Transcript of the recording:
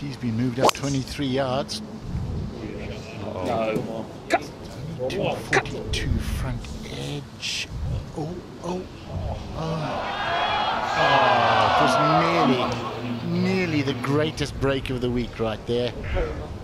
Tee's been moved up 23 yards. No. 42 front edge. Oh. It was nearly the greatest break of the week right there.